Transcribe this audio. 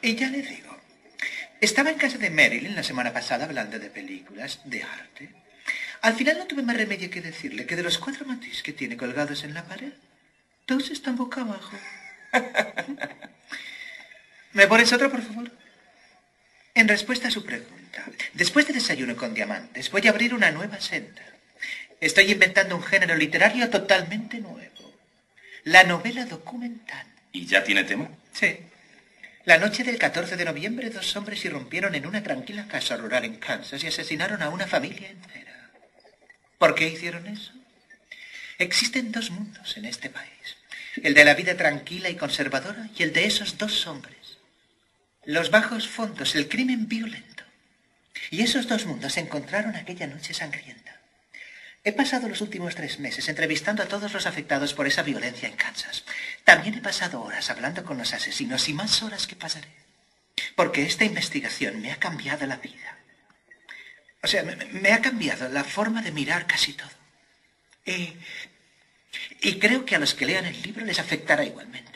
Y ya le digo. Estaba en casa de Marilyn la semana pasada hablando de películas, de arte. Al final no tuve más remedio que decirle que de los 4 Matisse que tiene colgados en la pared, 2 están boca abajo. ¿Me pones otro, por favor? En respuesta a su pregunta, después de Desayuno con Diamantes, voy a abrir una nueva senda. Estoy inventando un género literario totalmente nuevo. La novela documental. ¿Y ya tiene tema? Sí. La noche del 14 de noviembre, 2 hombres irrumpieron en una tranquila casa rural en Kansas y asesinaron a una familia entera. ¿Por qué hicieron eso? Existen 2 mundos en este país. El de la vida tranquila y conservadora y el de esos 2 hombres. Los bajos fondos, el crimen violento. Y esos 2 mundos se encontraron aquella noche sangrienta. He pasado los últimos 3 meses entrevistando a todos los afectados por esa violencia en Kansas. También he pasado horas hablando con los asesinos y más horas que pasaré. Porque esta investigación me ha cambiado la vida. O sea, me ha cambiado la forma de mirar casi todo. Y creo que a los que lean el libro les afectará igualmente.